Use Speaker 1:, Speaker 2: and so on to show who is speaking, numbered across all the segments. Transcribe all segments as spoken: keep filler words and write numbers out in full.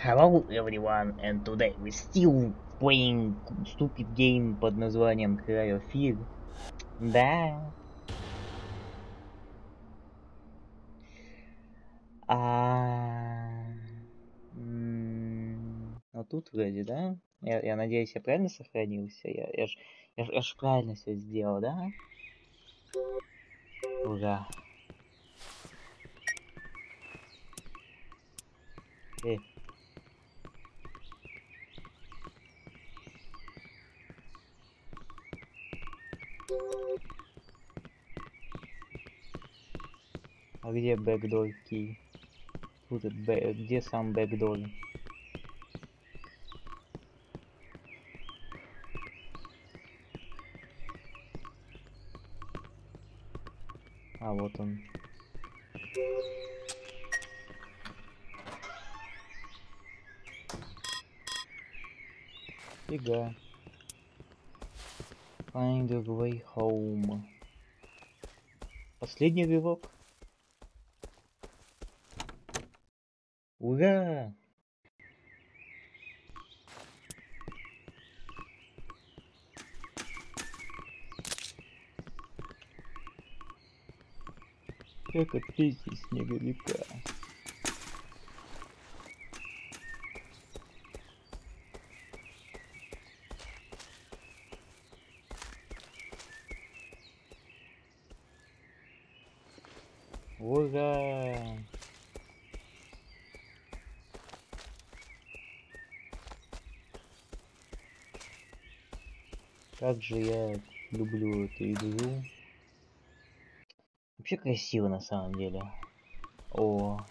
Speaker 1: Hello everyone, and today we still playing stupid game под названием Cryofig. Да. А... м, Ну тут вроде, да? Я, я надеюсь, я правильно сохранился? Я, я, ж, я, ж, я ж правильно все сделал, да? Ура. Э. А где backdoor key? Тут бэ- где сам backdoor? А вот он. Фига. Find a way home. Последний рывок. Ура! Как от песни снеговика. Ура! Как же я люблю эту игру. Вообще красиво на самом деле. О,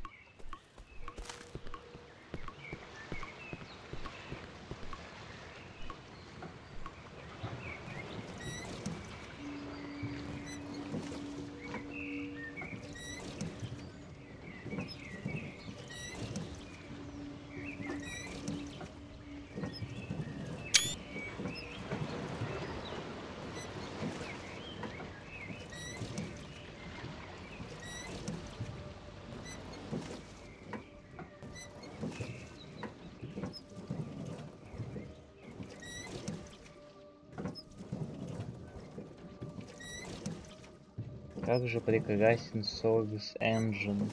Speaker 1: как же прекрасен Source Engine.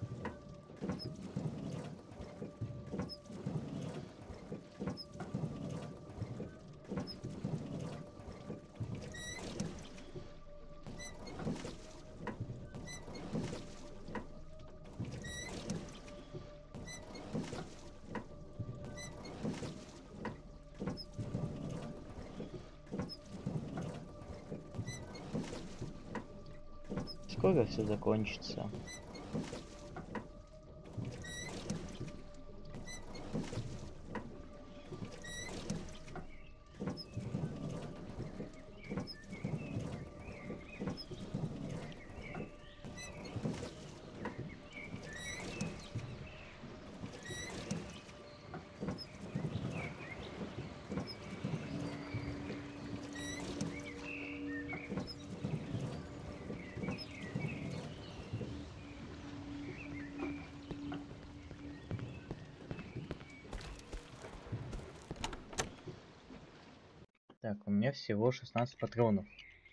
Speaker 1: Скоро все закончится. Так, у меня всего шестнадцать патронов.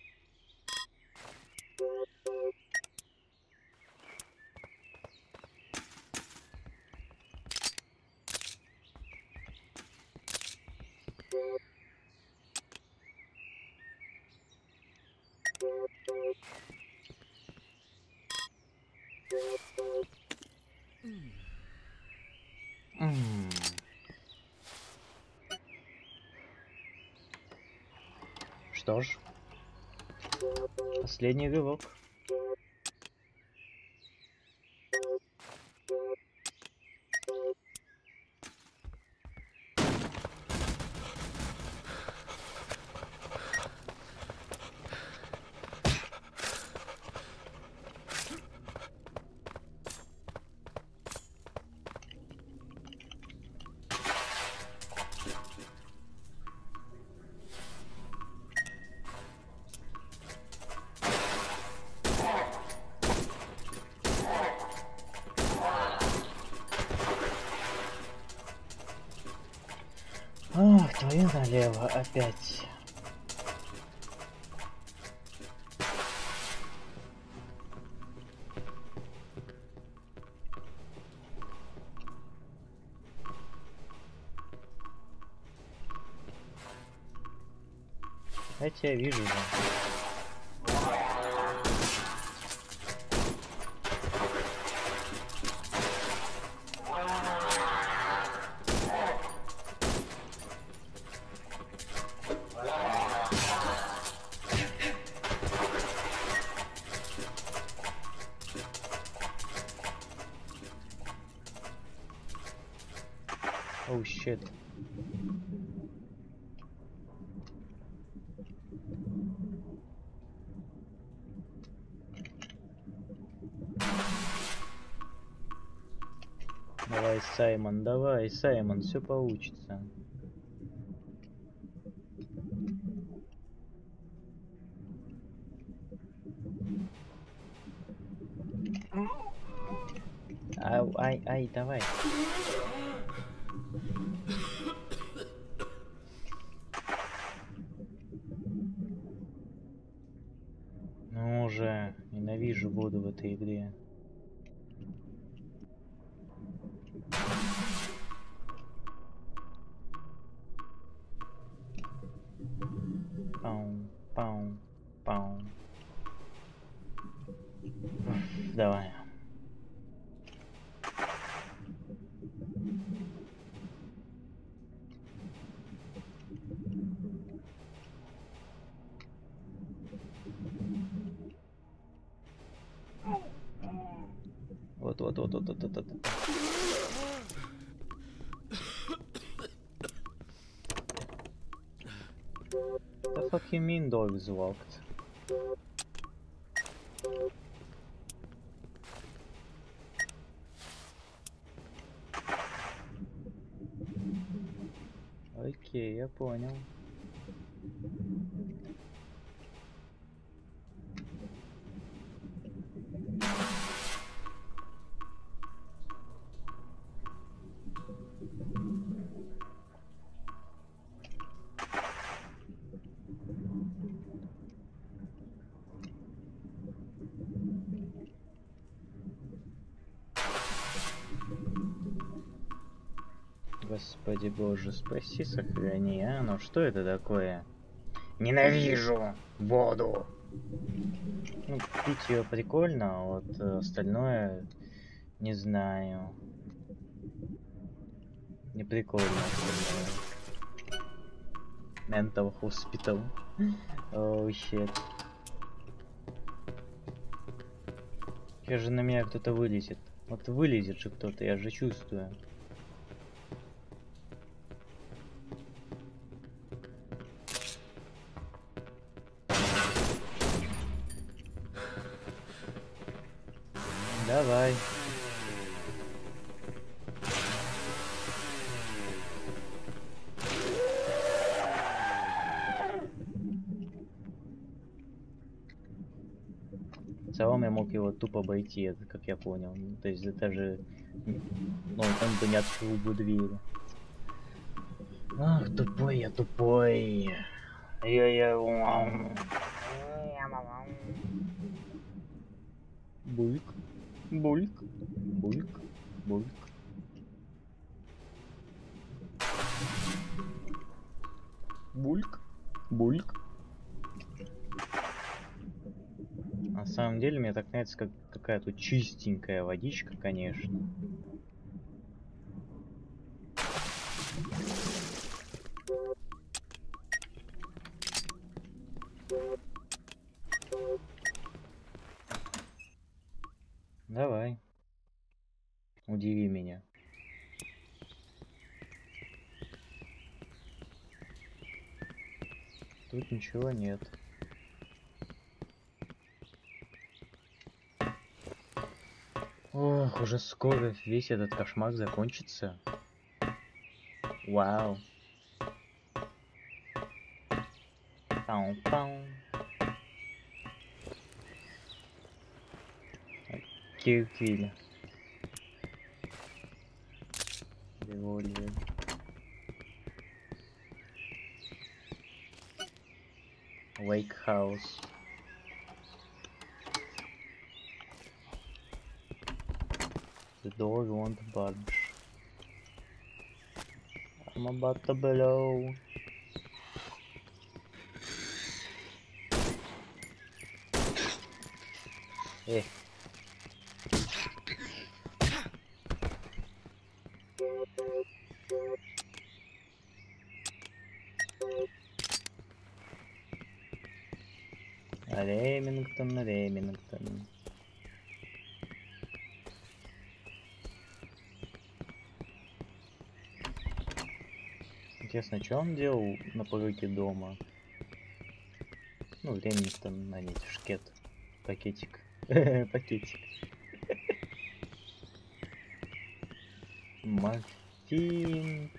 Speaker 1: М. Что ж, последний рывок. Ах, твою налево опять. Я тебя вижу же. Oh shit. Давай, Саймон, давай, Саймон, все получится. Ай, ай, ай, давай. Ну уже, ненавижу воду в этой игре. Пау, пау, пау. Давай. Вот, вот, вот, вот, вот, вот, вот. The fuck you mean door is locked? Окей, я понял. Господи боже, спаси, сохрани, а? Ну что это такое? Ненавижу воду! Ну, пить ее прикольно, а вот остальное не знаю. Не прикольно. Mental hospital. Oh shit. Сейчас же на меня кто-то вылезет. Вот вылезет же кто-то, я же чувствую. Давай. В целом я мог его тупо обойти, это как я понял. То есть это же... Ну, он бы не открыл бы дверь. Ах, тупой я, тупой. Я-я... Бульк. Бульк. Бульк. Бульк. Бульк. Бульк. На самом деле мне так нравится, как какая тут чистенькая водичка, конечно. Давай. Удиви меня. Тут ничего нет. Ох, уже скоро весь этот кошмар закончится. Вау. Пау-пау. Кирквиль. Револьвер. Lake House. The door won't budge. I'm about to blow. Eh. Ремингтон, Ремингтон. Интересно, что он делал на пороге дома? Ну, Ремингтон, а не шкет. Пакетик. Пакетик. Морфин.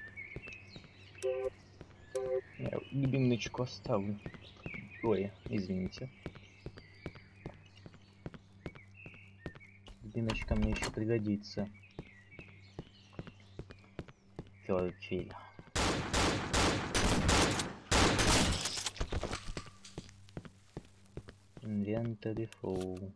Speaker 1: Я любимочку оставлю. Ой, извините. Любимочка мне еще пригодится. Фёрфиль. Inventory full.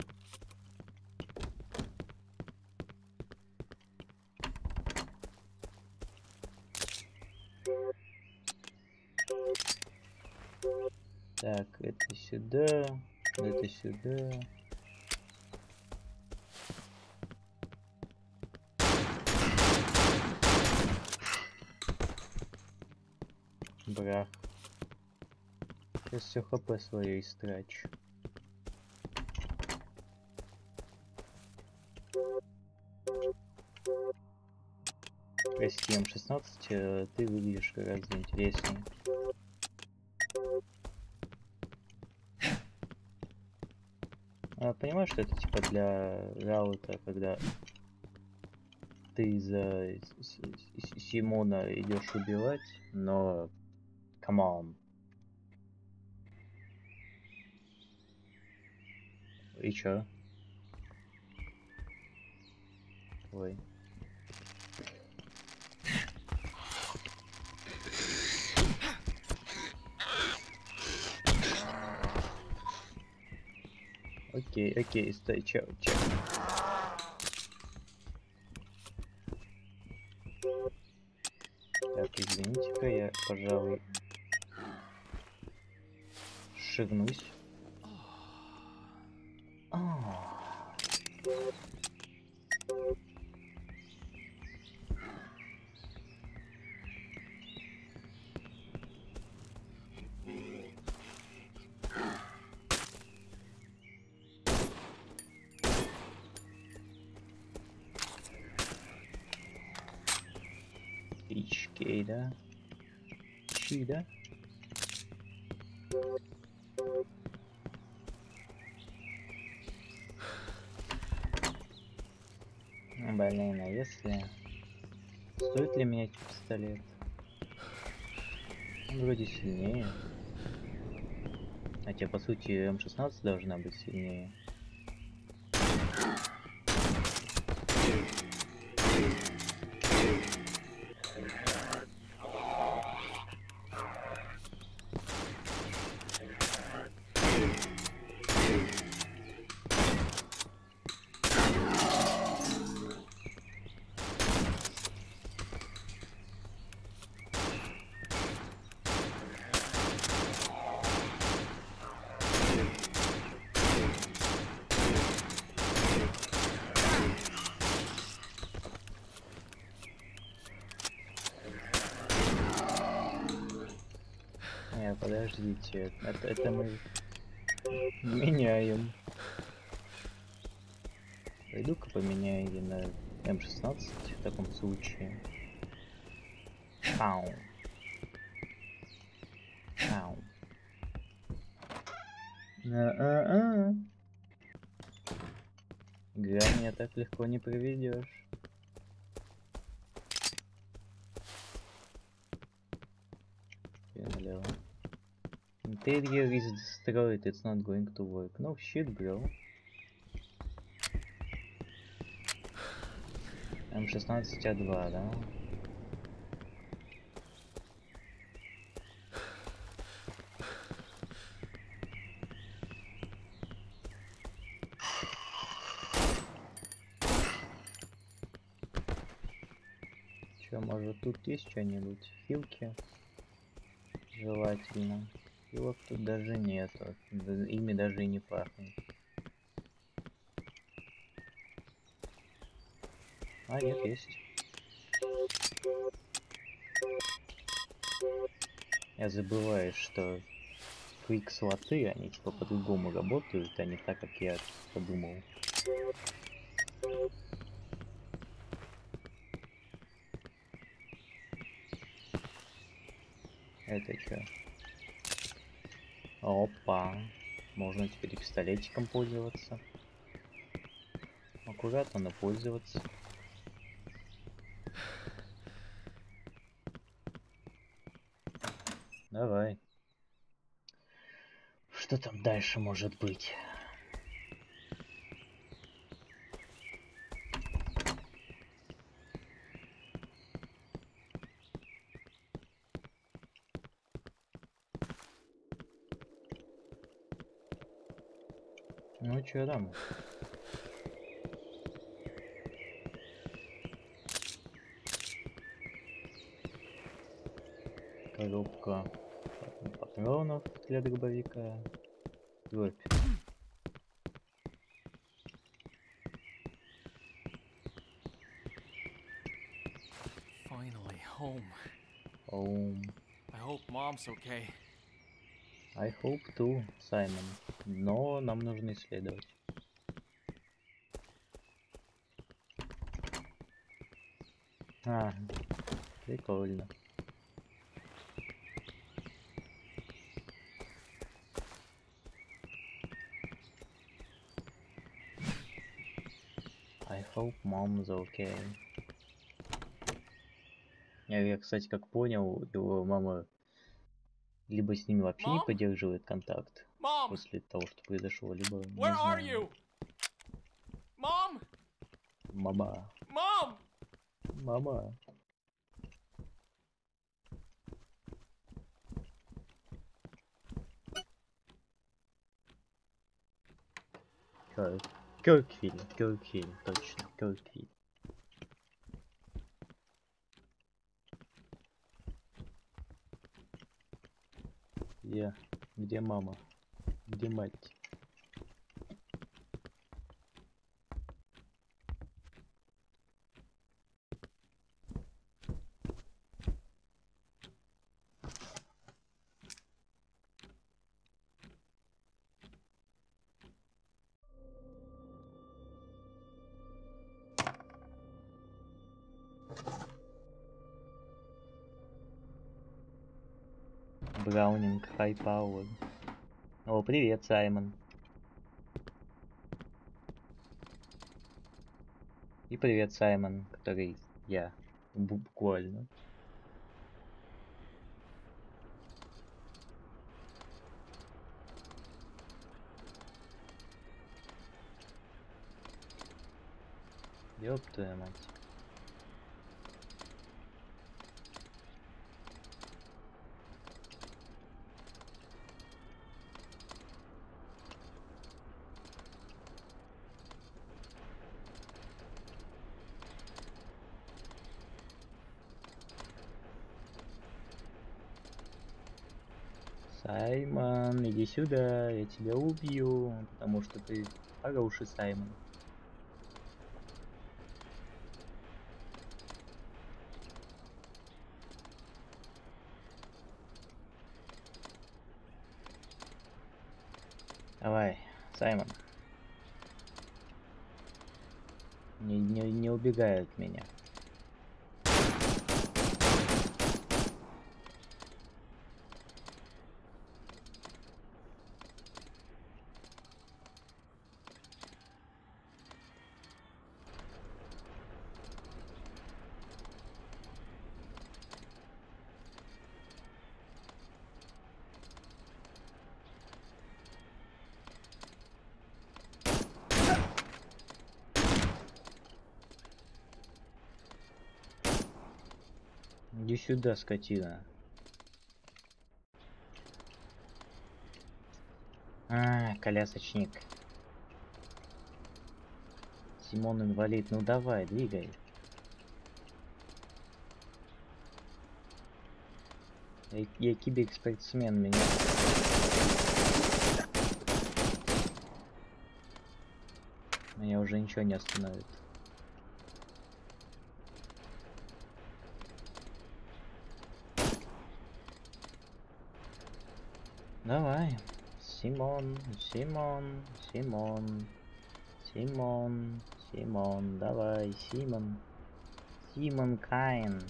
Speaker 1: Так, это сюда, это сюда. Брах. Сейчас все хп свое истрачу. Прости, эм шестнадцать, ты выглядишь гораздо интереснее. А, понимаешь, что это типа для раута, когда ты за Симона идешь убивать, но come on. И чё? Ой. Окей, окей, стой, чё, чё? Так, извините-ка, я, пожалуй, шагнусь. Ичкейда. Чида. Блин, а если... Стоит ли менять пистолет? Он вроде сильнее. Хотя, по сути, эм шестнадцать должна быть сильнее. Не, подождите, это, это мы меняем. Пойду-ка поменяю на эм шестнадцать в таком случае. Ау. Ау. А-а-а. Игра меня так легко не проведешь. Interior is destroyed, it's not going to work. No shit, bro. эм шестнадцать а два, да? Че, может тут есть что-нибудь? Хилки? Желательно. Хилок тут даже нету. Ими даже и не пахнет. А, нет, есть. Я забываю, что квик-слоты, они типа по-другому работают, а не так, как я подумал. Это что? Опа. Можно теперь пистолетиком пользоваться. Аккуратно, но пользоваться. Давай. Что там дальше может быть? Ну чё там? Коробка патронов для дробовика. Дробь.
Speaker 2: Finally home.
Speaker 1: Home.
Speaker 2: I hope mom's okay.
Speaker 1: I hope too, Саймон. Но нам нужно исследовать. А, прикольно. I hope mom's okay. Я, я, кстати, как понял, его мама либо с ними вообще не
Speaker 2: Mom?
Speaker 1: поддерживает контакт
Speaker 2: Mom!
Speaker 1: после того, что произошло, либо
Speaker 2: Where
Speaker 1: не
Speaker 2: are
Speaker 1: знаю.
Speaker 2: you? Mom!
Speaker 1: Мама.
Speaker 2: Mom!
Speaker 1: Мама. Кёрк. Кёрквилл. Кёрквилл, точно. Кёрквилл. Где? Где мама? Где мать? Браунинг High Power. О, привет, Саймон. И привет, Саймон, который я. Буквально. Ёб твою мать. Саймон, иди сюда, я тебя убью, потому что ты хороший Саймон. Давай, Саймон. Не, не, не убегай от меня. Иди сюда, скотина. А, колясочник. Симон инвалид, ну давай, двигай. Я, я киберспортсмен, меня. Меня уже ничего не остановит. Давай. Симон, Симон, Симон, Симон, Симон, давай, Симон. Симон Кайн.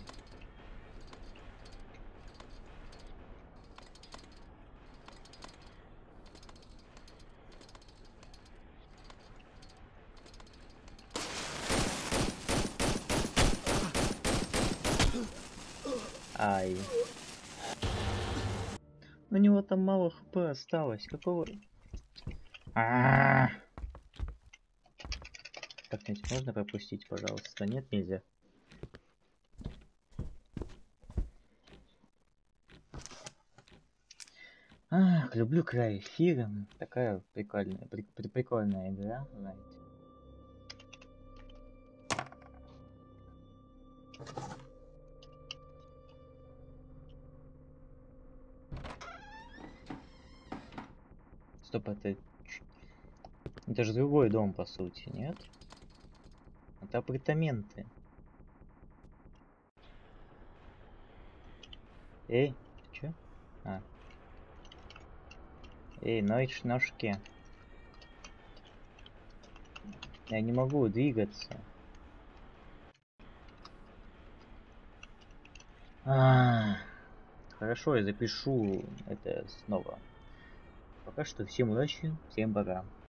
Speaker 1: Ай. У него там мало хп осталось. Какого? А-а-а! Так, ведь можно пропустить, пожалуйста? Нет, нельзя. Ах, люблю край эфира. Такая прикольная, при, при, прикольная игра, знаете. Стоп, это... Это же другой дом, по сути, нет? Это апартаменты. Эй, ты чё? А. Эй, ночь ножки. Я не могу двигаться. А, хорошо, я запишу это снова. Пока что всем удачи, всем пока.